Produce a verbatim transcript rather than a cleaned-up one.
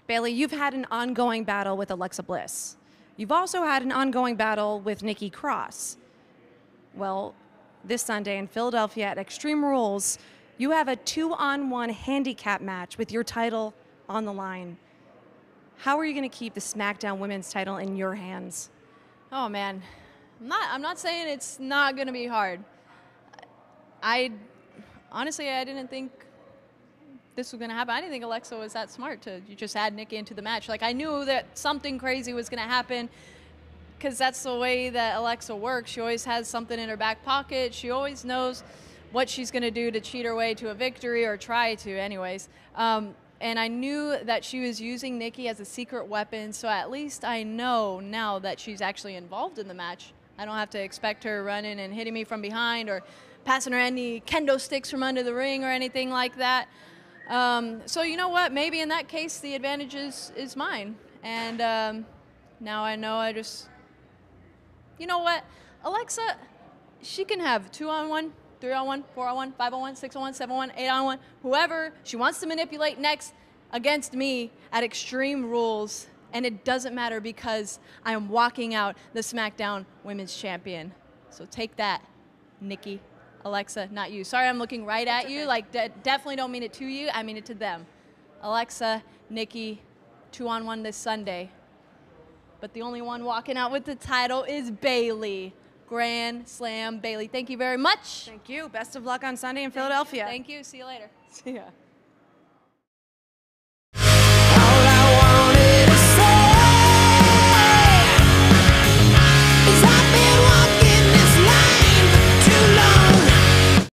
Bayley, you've had an ongoing battle with Alexa Bliss. You've also had an ongoing battle with Nikki Cross. Well, this Sunday in Philadelphia at Extreme Rules, you have a two-on-one handicap match with your title on the line. How are you going to keep the SmackDown Women's title in your hands? Oh man, I'm not. I'm not saying it's not going to be hard. I honestly, I didn't think this was going to happen. I didn't think Alexa was that smart to just add Nikki into the match. Like, I knew that something crazy was going to happen because that's the way that Alexa works. She always has something in her back pocket. She always knows what she's going to do to cheat her way to a victory, or try to anyways. Um, and I knew that she was using Nikki as a secret weapon, so at least I know now that she's actually involved in the match. I don't have to expect her running and hitting me from behind or passing her any kendo sticks from under the ring or anything like that. Um, so you know what? Maybe in that case, the advantage is, is mine. And um, now I know I just... You know what? Alexa, she can have two-on-one, three-on-one, four-on-one, five-on-one, six-on-one, seven-on-one, eight-on-one, whoever she wants to manipulate next against me at Extreme Rules. And it doesn't matter because I am walking out the SmackDown Women's Champion. So take that, Nikki. Alexa, not you. Sorry, I'm looking right at you. Like, de definitely don't mean it to you. I mean it to them. Alexa, Nikki, two-on-one this Sunday. But the only one walking out with the title is Bayley. Grand Slam Bayley. Thank you very much. Thank you. Best of luck on Sunday in Philadelphia. Thank you. See you later. See ya.